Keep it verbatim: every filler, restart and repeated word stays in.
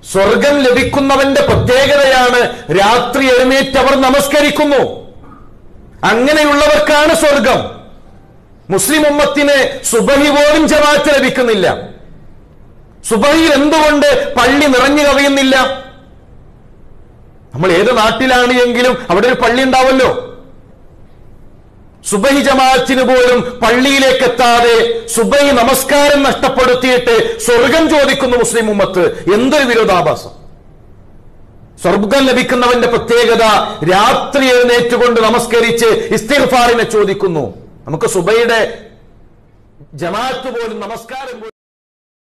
സ്വർഗം ലഭിക്കുന്നവന്റെ പ്രത്യേകതയാണ് രാത്രി എഴുന്നേറ്റവർ നമസ്കരിക്കുന്നു. അങ്ങനെയുള്ളവർക്കാണ് സ്വർഗം. മുസ്ലിം ഉമ്മത്തിന് സുബഹി പോലും ജമാഅത്ത് ലഭിക്കുന്നില്ല. സുബഹിയിൽ എന്തുകൊണ്ട് പള്ളി നിറഞ്ഞു കവിയുന്നില്ല? നമ്മൾ ഏത് നാട്ടിലാണ് എങ്കിലും അവിടെ ഒരു പള്ളി ഉണ്ടാവല്ലോ. സുബഹി ജമാഅത്തിന് പോലും പള്ളിയിലേക്ക് എത്താതെ സുബഹി നമസ്കാരം നഷ്ടപ്പെടുത്തിയിട്ട് സ്വർഗം ചോദിക്കുന്നു മുസ്ലിം ഉമ്മത്ത്. എന്തൊരു വിരോധാഭാസം! സ്വർഗം ലഭിക്കുന്നവന്റെ പ്രത്യേകത രാത്രി എഴുന്നേറ്റുകൊണ്ട് നമസ്കരിച്ച് ഇസ്തിഗ്ഫാറിനെ ചോദിക്കുന്നു. നമുക്ക് സുബഹിയുടെ ജമാഅത്ത് പോലും നമസ്കാരം